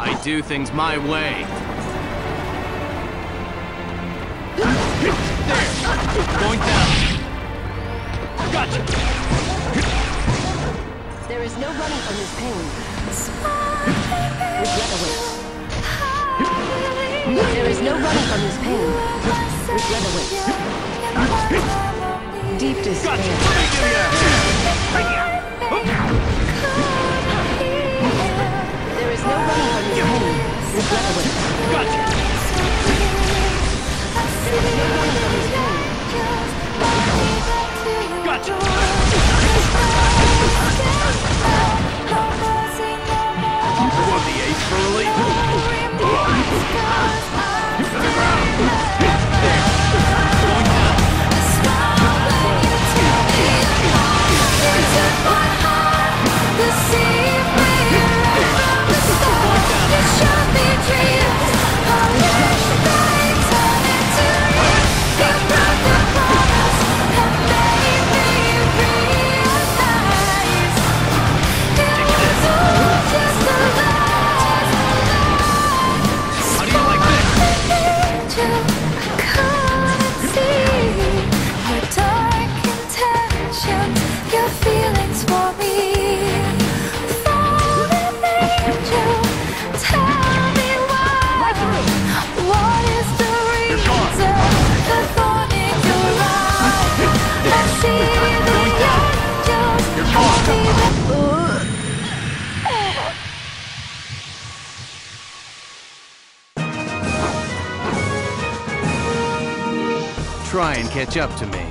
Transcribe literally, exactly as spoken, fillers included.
I do things my way. There! Going down! Gotcha! There is no running from this pain. Regret awaits. There is no running from this pain. Regret awaits. Deep despair. Gotcha! Let me give you a hand! There is no running from this pain. Regret awaits. Gotcha! There is no running from this pain. Gotcha! Want the ace for relief? To the ground! There! Going down! Try and catch up to me.